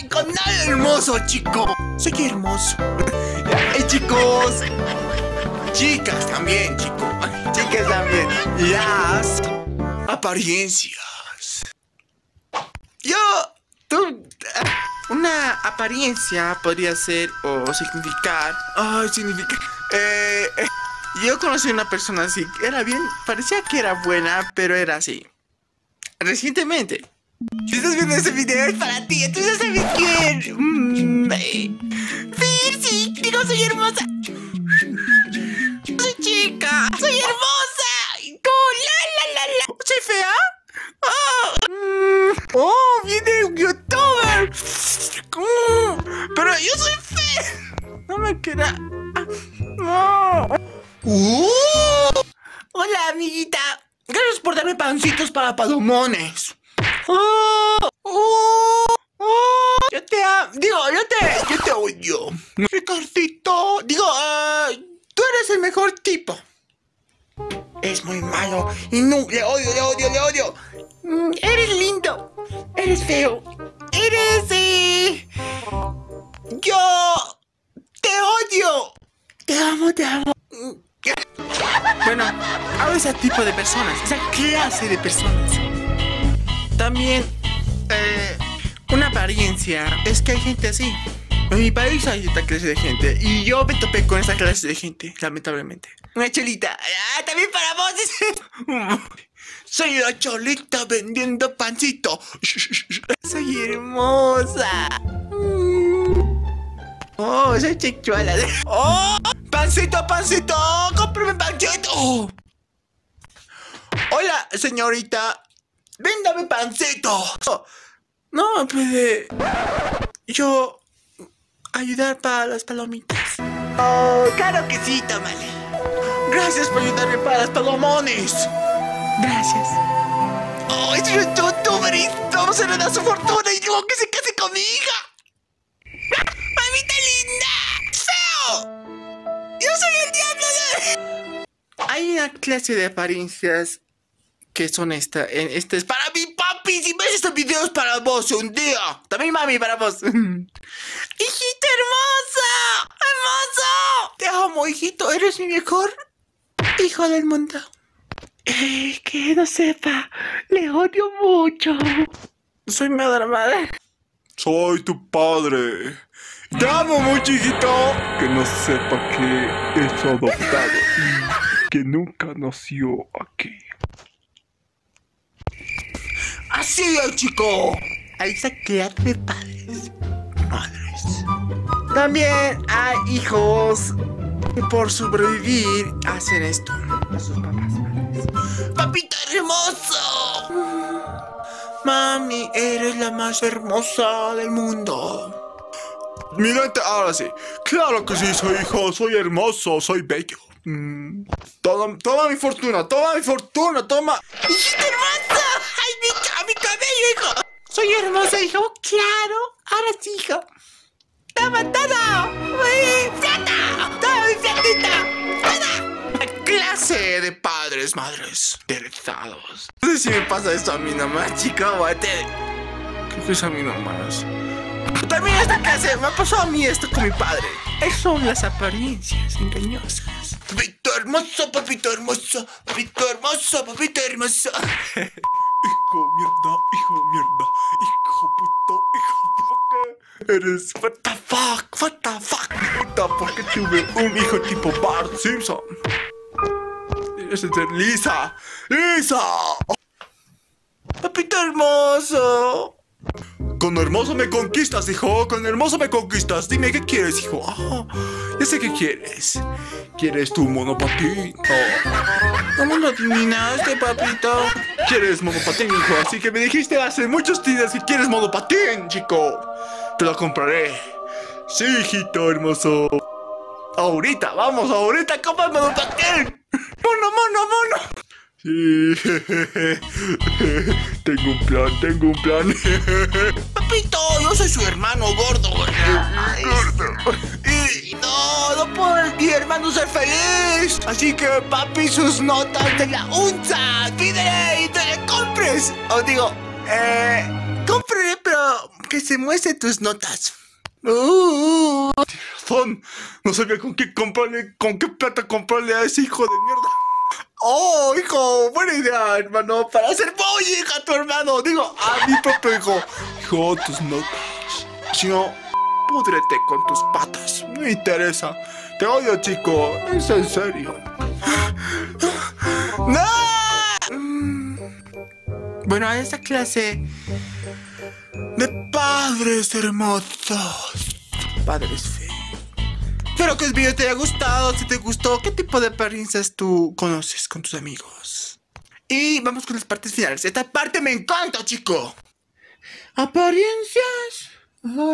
con nada hermoso, chico. Soy hermoso. Chicos. Chicas también, chico. Chicas también. Las apariencias. Una apariencia podría ser o significar. Yo conocí a una persona así. Era bien, parecía que era buena, pero era así. Recientemente. Si estás viendo este video es para ti. Tú ya sabes quién. Sí, digo, soy hermosa. Soy chica. Soy hermosa. La. ¿Soy fea? Viene un youtuber. Pero yo soy fea. No me queda. No. Hola, amiguita. Gracias por darme pancitos para palomones. Yo te amo. Yo te odio. Ricardito. Tú eres el mejor tipo. Es muy malo y no, le odio. Eres lindo. Eres feo. Yo te odio. Te amo. Bueno, hablo de ese tipo de personas, esa clase de personas. También, una apariencia es que hay gente así. En mi país hay esta clase de gente y yo me topé con esta clase de gente, lamentablemente. Una cholita. También para vos. Soy la cholita vendiendo pancito. Soy hermosa. Soy chichuela. Pancito, cómprame pancito. Hola, señorita. Véndame pancito. No puede yo ayudar para las palomitas. Claro que sí, tómale. Gracias por ayudarme para las palomones. Gracias. Es un youtuber y vamos a heredar su fortuna y luego que se case con mi hija. ¡Mamita linda! ¡Feo! ¡Yo soy el diablo! Hay una clase de apariencias que son esta es para mi papi. Si ves este video es para vos un día. También mami, para vos. Hijito hermosa. Hermoso. Te amo, hijito. Eres mi mejor hijo del mundo. Que no sepa. Le odio mucho. Soy madre. Soy tu padre. Te amo mucho, hijito. Que no sepa que es adoptado y que nunca nació aquí. Así es, chico. Hay esa clase de padres, madres. También hay hijos que por sobrevivir hacen esto a sus papás, madres. ¡Papito hermoso! Mami, eres la más hermosa del mundo. Mirante, ahora sí. Claro que sí, soy hijo, soy hermoso, soy bello. Toma mi fortuna, toma. ¡Hijita hermosa! ¡Ay, mi cabello, hijo! Soy hermosa, hijo. Claro, ahora sí, hijo. ¡Toma todo! ¡Plata! ¡Toma mi platita! ¡Plata! La clase de padres, madres interesados. No sé si me pasa esto a mí nomás, chico. Creo que es a mí nomás. También esta clase me ha pasado a mí esto con mi padre. Esas son las apariencias engañosas. Papito hermoso. Hijo mierda. Hijo puto. Eres. What the fuck? Puta, ¿por qué tuve un hijo tipo Bart Simpson? Ese es Lisa. Papito hermoso. Con hermoso me conquistas, hijo. Dime, ¿qué quieres, hijo? Ya sé qué quieres. ¿Quieres tu monopatín? ¿Cómo lo adivinaste, papito? ¿Quieres monopatín, hijo? Así que me dijiste hace muchos días que quieres monopatín, chico. Te lo compraré. Sí, hijito hermoso. Vamos ahorita, compra el monopatín. Mono. Sí. Tengo un plan. Papito, yo soy su hermano gordo. Y no puedo ver mi hermano ser feliz. Así que, papi, sus notas de la UNSA. Pídele y te le compres. Cómprele, pero que se muestren tus notas. Tienes razón. No sabía con qué plata comprarle a ese hijo de mierda. Oh, hijo, buena idea, hermano, para hacer bullying a tu hermano. Digo, a mi propio hijo. Hijo, tus notas. Si no, púdrete con tus patas. No me interesa. Te odio, chico. Es en serio. ¡No! Bueno, a esta clase de padres hermosos, padres feos. Espero que el video te haya gustado. Si te gustó, ¿qué tipo de apariencias tú conoces con tus amigos? Y vamos con las partes finales. Esta parte me encanta, chico. Apariencias.